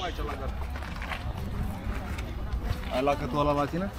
Aici, la gard. Ai lacătul ăla la tine?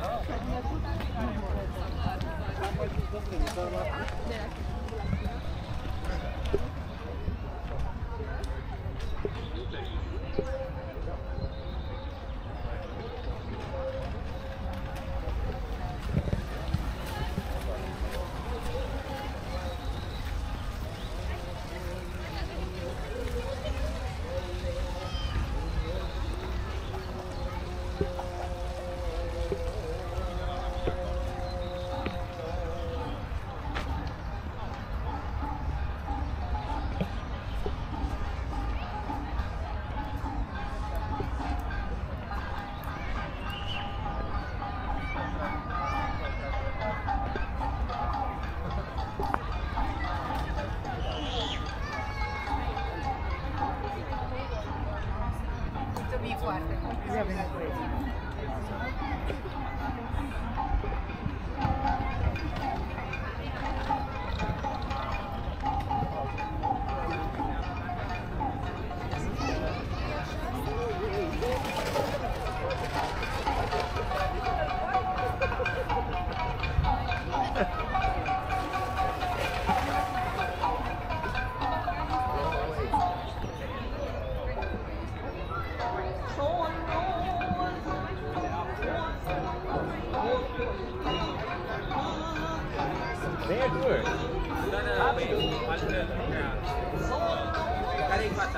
Care-i fața?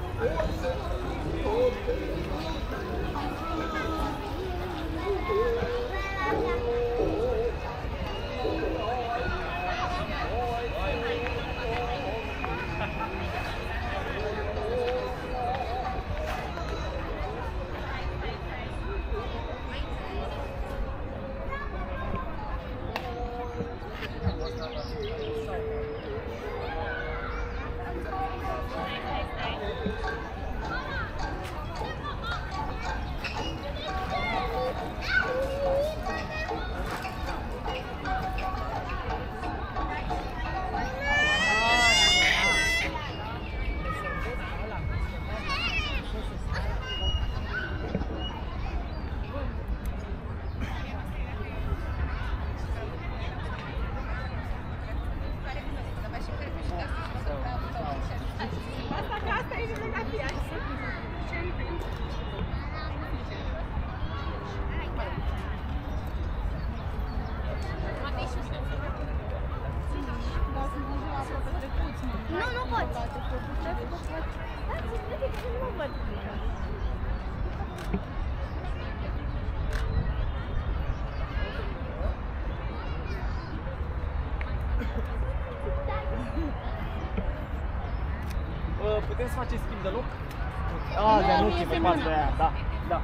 Putem să facem schimb de loc? De nu, pe partea aia, da. Da.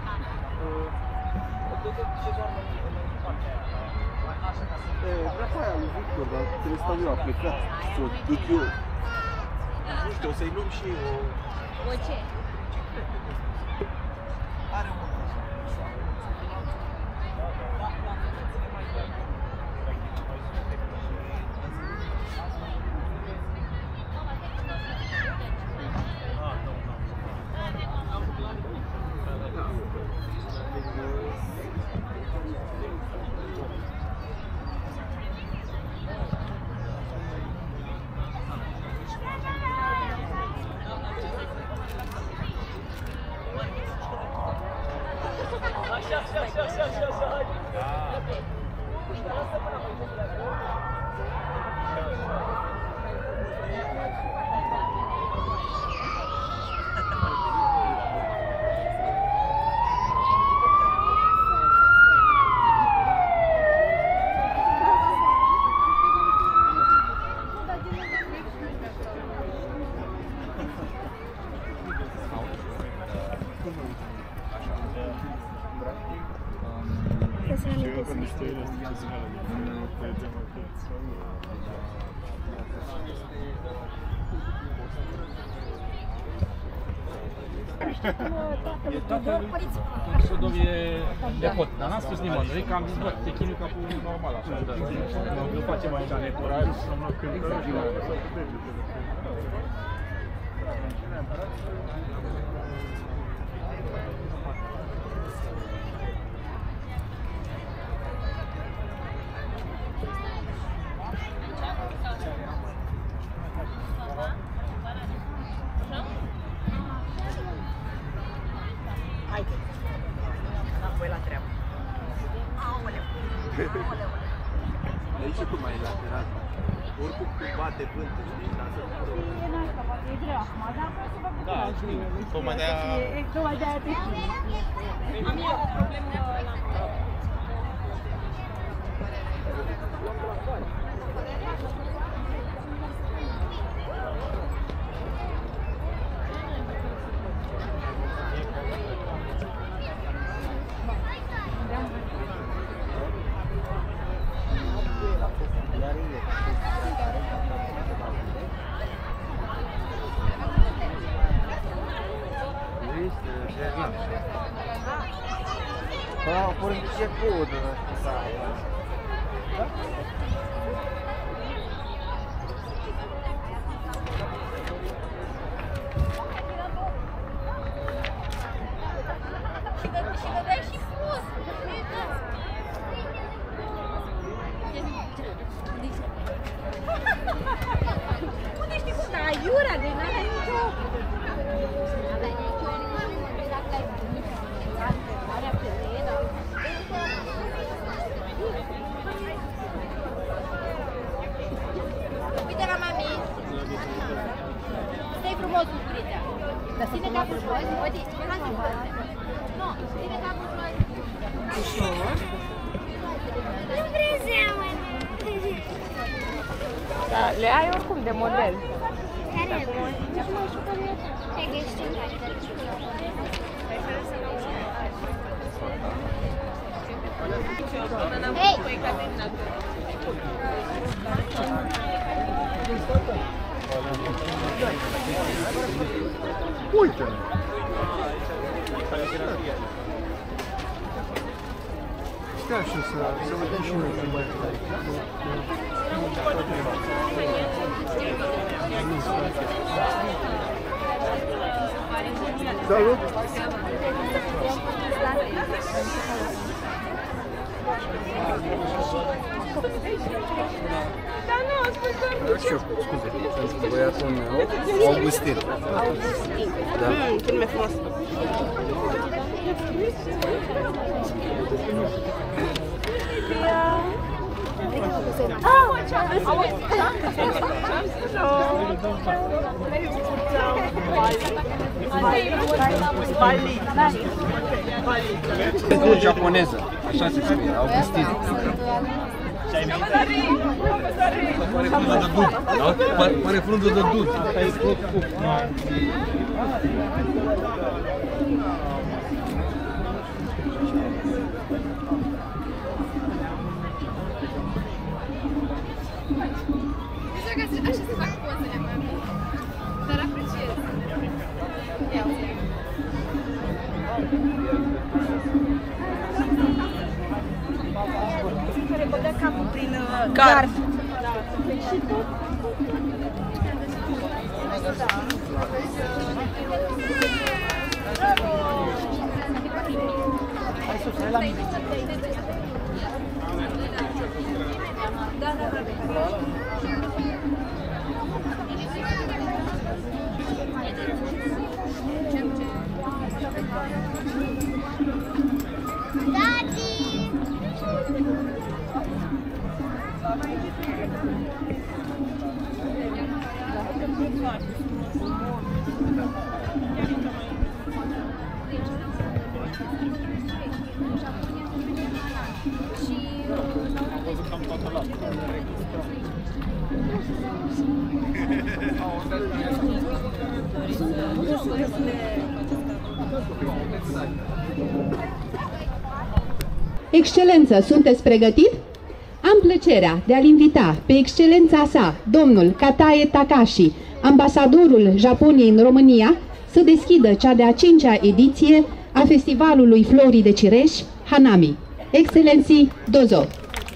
Dreapta aia lui Victor, dar trebuie să stau eu, a plecat. Să o duc eu. Nu știu, o să-i luăm și o... O ce? Are un... Sudov e depot, dar n-am spus nimănui că am zis, bă, te chinui ca cu normal așa. Nu facem aici necurat. și tu mai lateral. Oricum când bate vântul, știi, dar să nu E nașpa, poate e greu acum, dar poate să facă da, știu. Tocmai de-aia... Tocmai de-aia te știu. Am eu o problemă la... Ah, por început, Și dădeai și frumos. Unde știi cum? Da, iurea de n-avea nicio... Uite la mami. Stai frumos, bucurița. Ține capul jos. Uite, hai să văd. Nu, ține capul jos. Ușor. Nu vreau să amână. Da, le ai oricum de model. Care e bun? Te găsești în care. Hei! Uite! Stai așa să vedem și noi cum mai Salut! Da, nu, ascultă. Scuze, sunt băiatul meu, Augustin. Augustin. Da. Filme frumos. Este japoneză, așa se scrie, Augustin. Pare frunză de dud, da? Pare frunză de dud. Așa se fac pozele, mami. Dar apreciez. Ia uite. Care băgă capul prin gard. Și tot. Hai sus, hai la mine. Da, da, da. Excelență, sunteți pregătit? Am plăcerea de a-l invita pe excelența sa, domnul Katae Takashi, ambasadorul Japoniei în România, să deschidă cea de-a 5-a ediție a Festivalului Florii de Cireș, Hanami. Excelenții, dozo!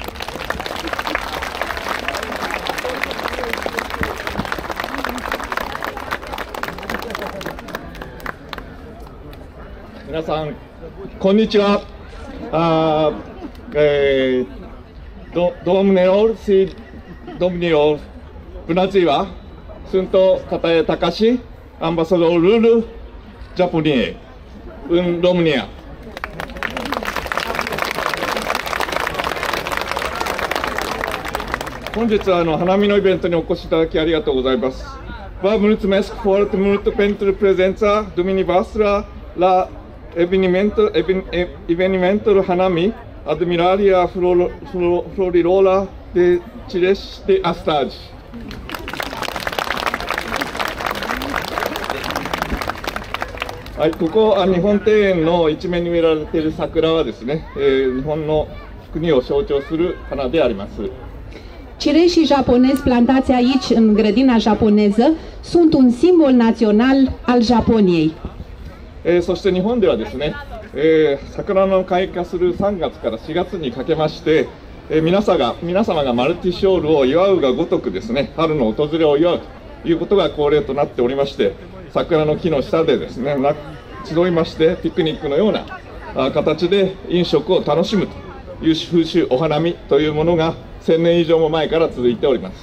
Minasan, konnichiwa. Domnilor și domnilor, bună ziua! Sunt Katae Takashi, ambasadorul Japoniei în România. 本日は花見のイベントにお越しいただきありがとうございます。Vă mulțumesc foarte mult pentru prezența dumneavoastră la evenimentul Hanami, admirația florilor de cireș de astăzi. はい、ここ日本庭園の一面に植えられている桜はですね、日本の国を象徴する花であります。 Cireșii japonezi plantați aici, în grădina japoneză, sunt un simbol național al Japoniei. そして日本ではですね、桜の開花する3月から4月にかけまして、皆様がマルティショールを祝うがごとくですね、春の訪れを祝うということが恒例となっておりまして、桜の木の下でですね、集いましてピクニックのような形で飲食を楽しむという風習、お花見というものが1000年以上も前から続いております。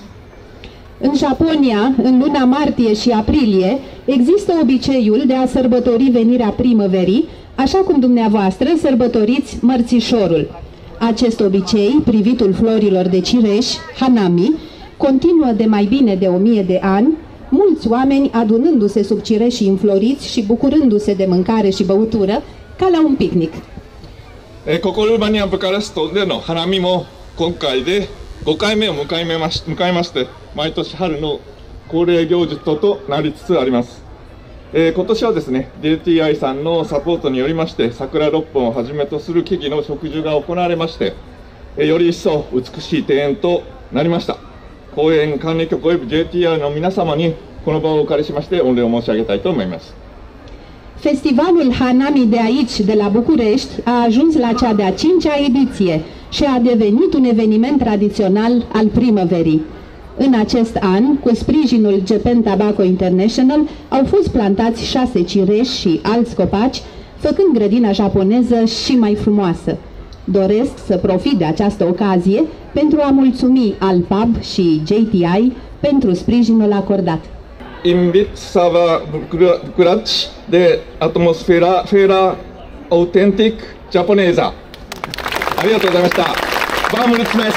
În Japonia, în luna martie și aprilie, există obiceiul de a sărbători venirea primăverii, așa cum dumneavoastră sărbătoriți mărțișorul. Acest obicei, privitul florilor de cireș, Hanami, continuă de mai bine de 1000 de ani, mulți oameni adunându-se sub cireșii înfloriți și bucurându-se de mâncare și băutură, ca la un picnic. ここルーマニア・ブカレストでの花見も今回で5回目を迎えまして、毎年春の恒例行事となりつつあります。今年はですね、JTI さんのサポートによりまして、桜6本をはじめとする木々の植樹が行われまして、より一層美しい庭園となりました。公園管理局および JTI の皆様にこの場をお借りしまして御礼を申し上げたいと思います。 Festivalul Hanami de aici, de la București, a ajuns la cea de-a 5-a ediție și a devenit un eveniment tradițional al primăverii. În acest an, cu sprijinul Japan Tobacco International, au fost plantați 6 cireși și alți copaci, făcând grădina japoneză și mai frumoasă. Doresc să profit de această ocazie pentru a mulțumi Alpab și JTI pentru sprijinul acordat. Invit să vă bucurați de atmosfera autentic japoneză. ありがとうございました。Vă mulțumesc!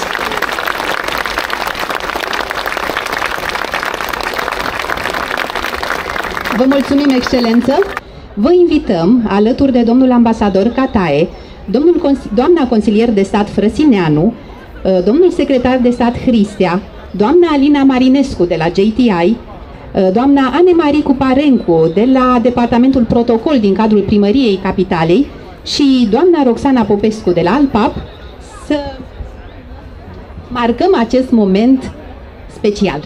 Vă mulțumim, Excelență! Vă invităm, alături de domnul ambasador Katae, doamna consilier de stat Frăsineanu, domnul secretar de stat Hristea, doamna Alina Marinescu de la JTI, doamna Anne-Marie Cuparencu de la Departamentul Protocol din cadrul Primăriei Capitalei și doamna Roxana Popescu de la Alpab să marcăm acest moment special.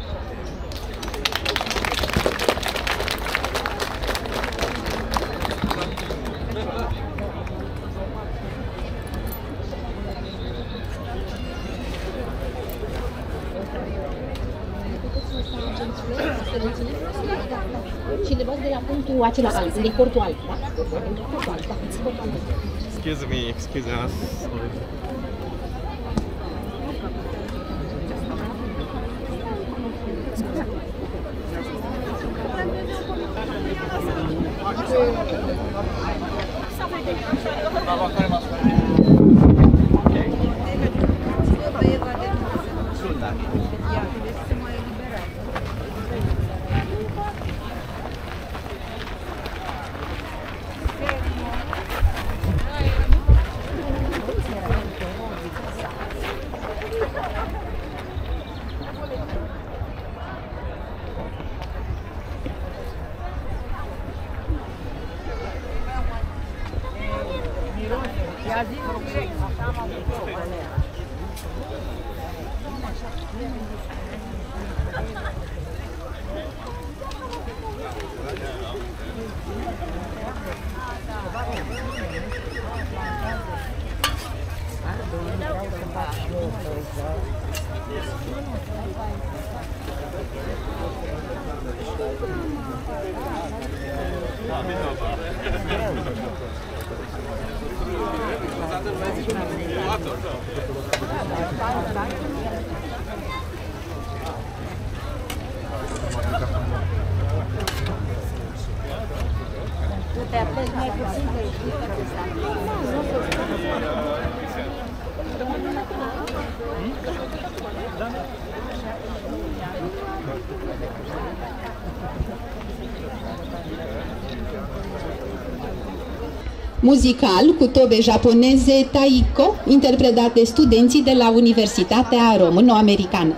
Și le bați de la punctul acela alb, de portul alb, da? Excuse me, excuse us. Te apleci mai puțin că ești acesta. Nu, nu, nu. Muzical cu tobe japoneze Taiko, interpretat de studenții de la Universitatea Româno-Americană.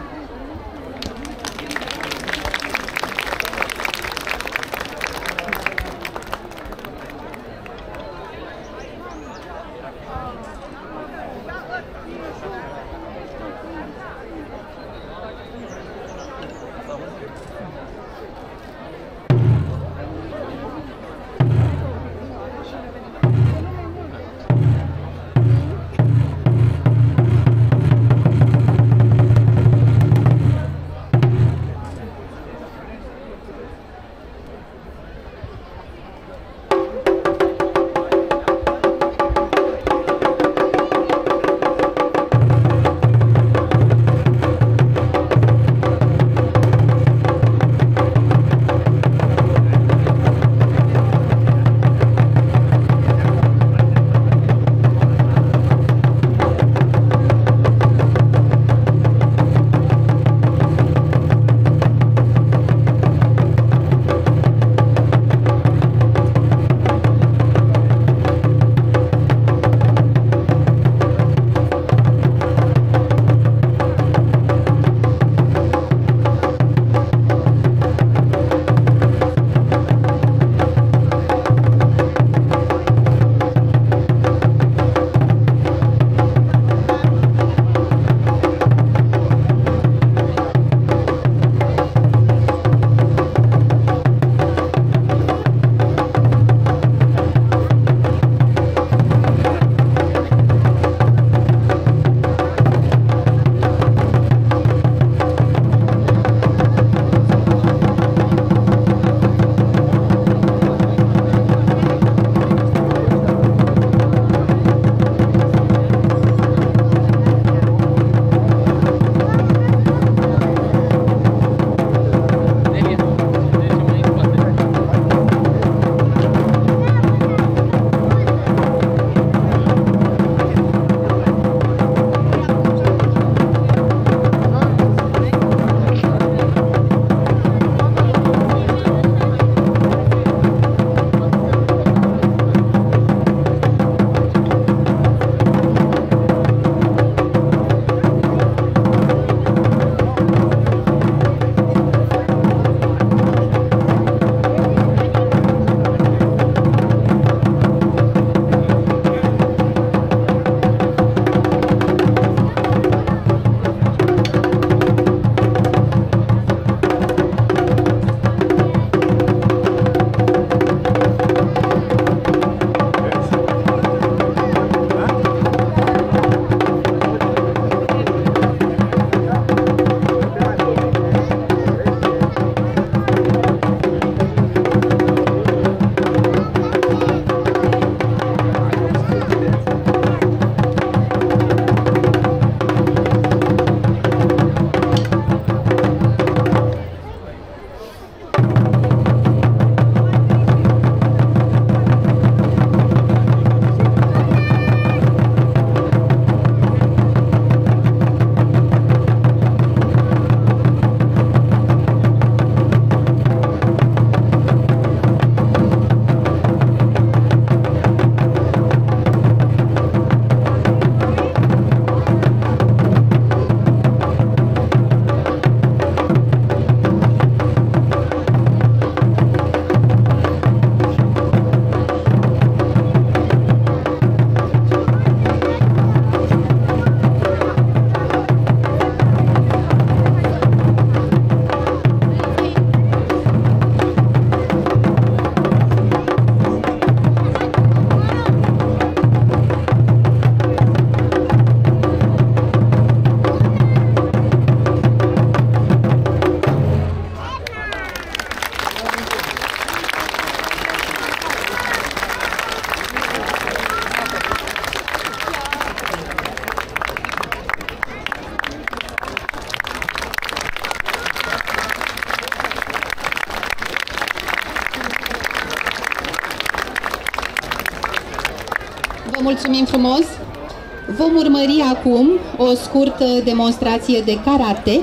Vă mulțumim frumos! Vom urmări acum o scurtă demonstrație de karate.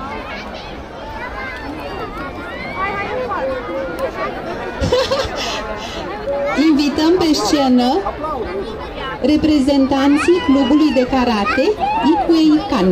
Invităm pe scenă reprezentanții clubului de karate Ikuei Kan.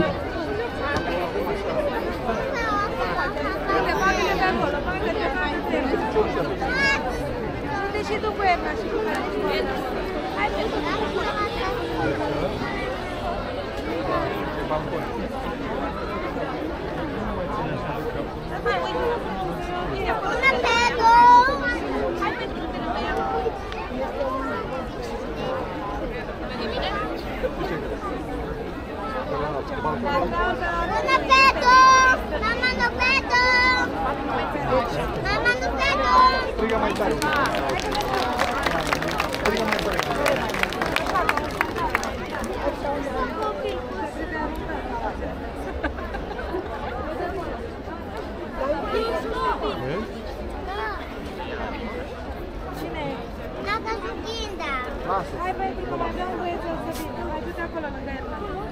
Hai pentru că mai aveam voie să vin. Mai du-te acolo lângă el.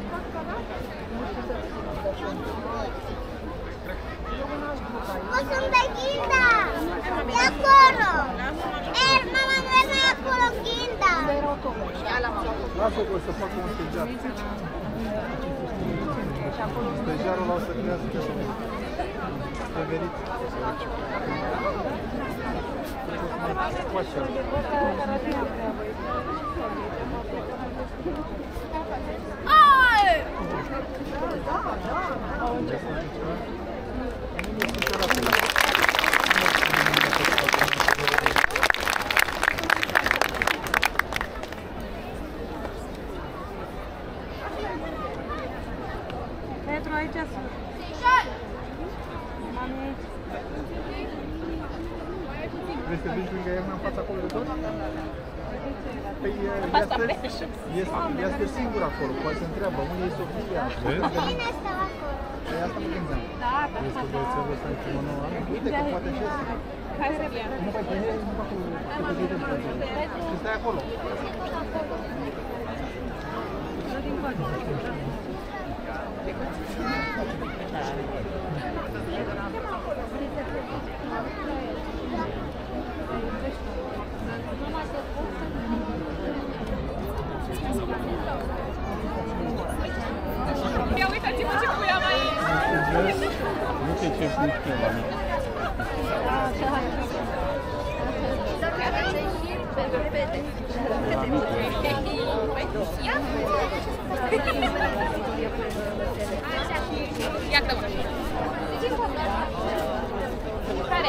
O sunt de Ghinda! E acolo! Mama, nu e mai acolo, Ghinda! Lasă-o că o să facă un stejar. Stejarul ăla o să creează preferit. Petru, aici sunt. Vrei să vii lângă el în fața acolo de tot? Păi este singur acolo, poate se întreabă, unde e Sofia? Cine stau acolo? Păi asta mă gândeam. Da, Vezi că băiețelul ăsta e primul nou an? Uite că poate și ăsta. hai să vin. Nu mai pe el, nu acolo, câte zi de poate. Și stai acolo. Ia uitați-vă ce cuiam aici! Nu te ce nici pe la mine. Iată-mă! Care?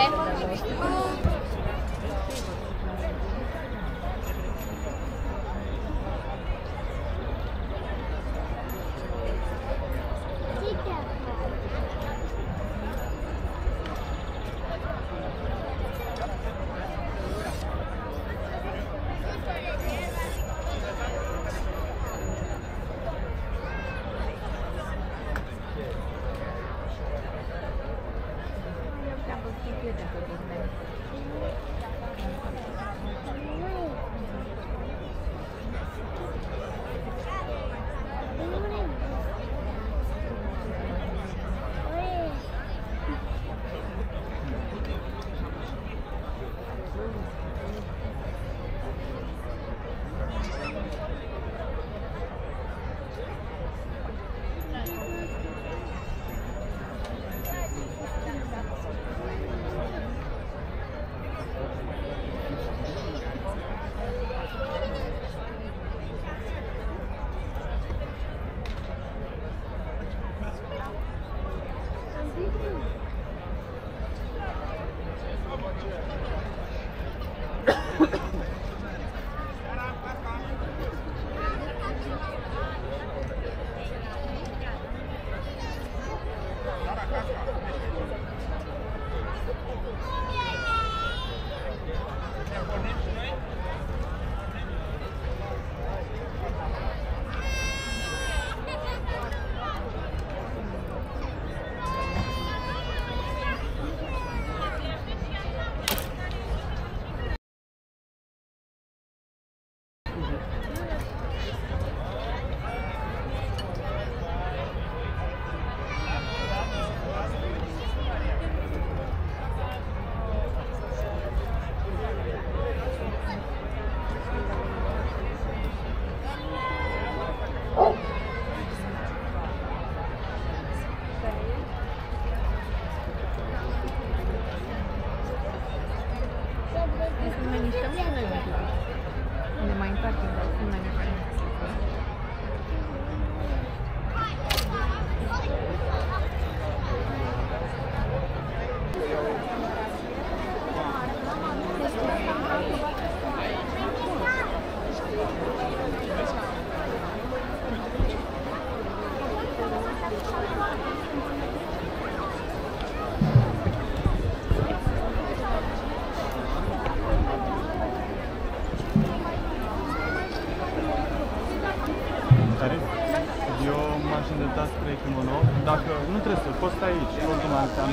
Nu trebuie să, poți sta aici. Oricum am...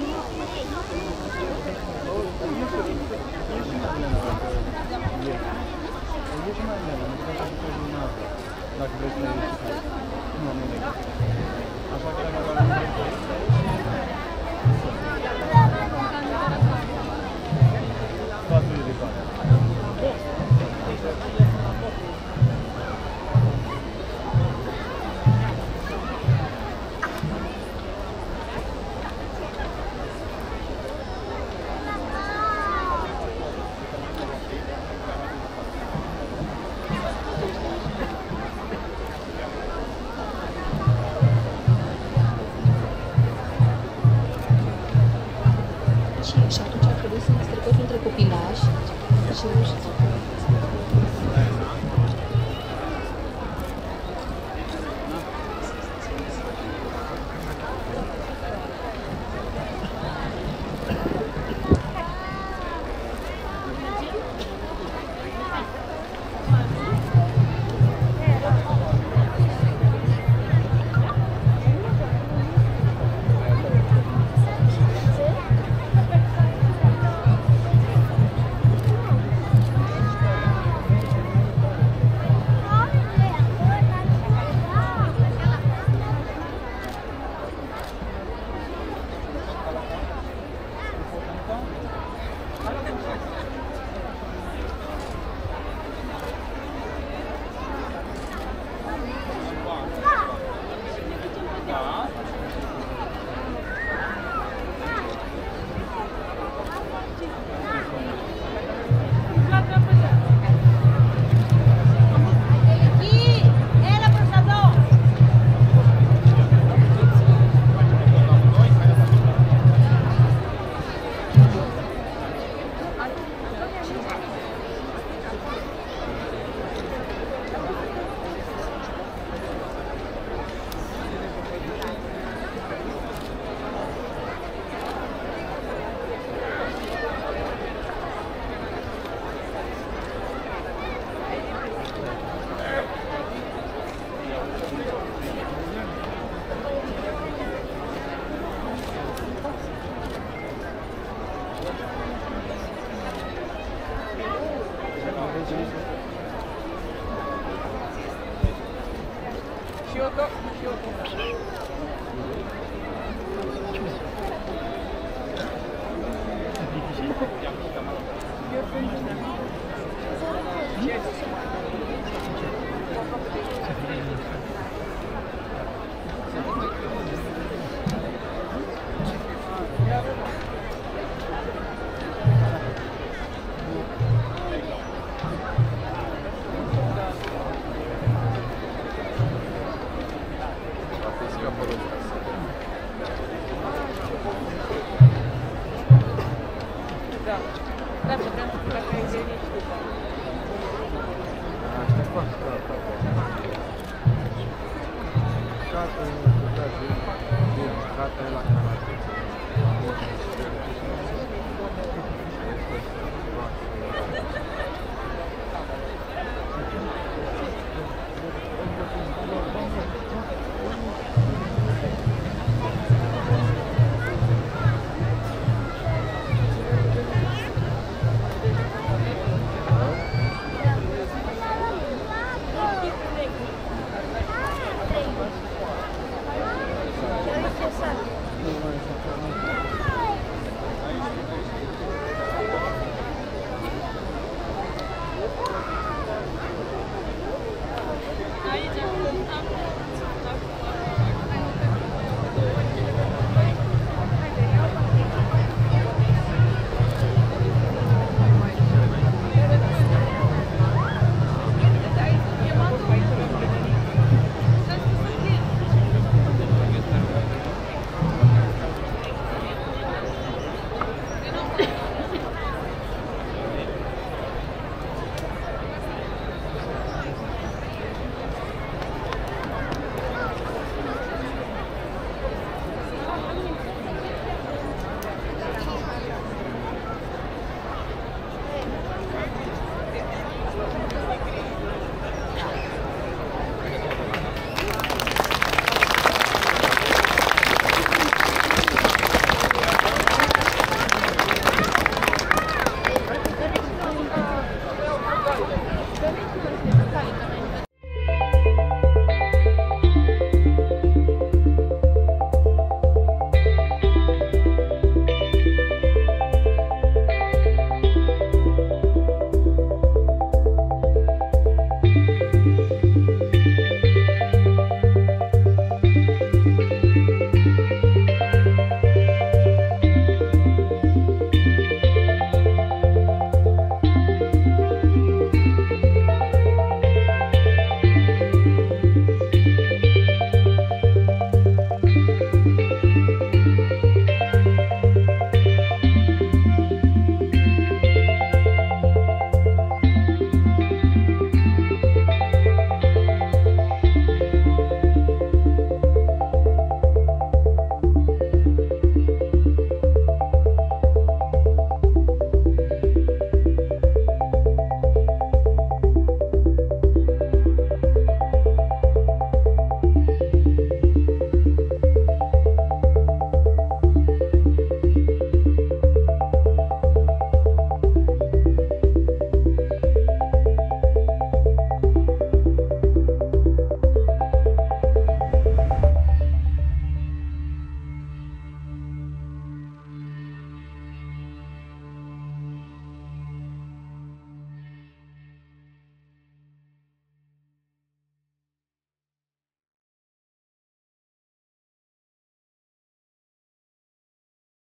Dacă vrei să ieși. Nu, nu. Așa că dacă la patru de bani. Și atunci ar trebui să ne strecăm între copilași și nu știu. Gata, la canal.